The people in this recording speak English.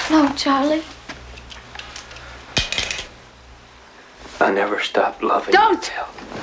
No, Charlie. I never stopped loving Don't! you.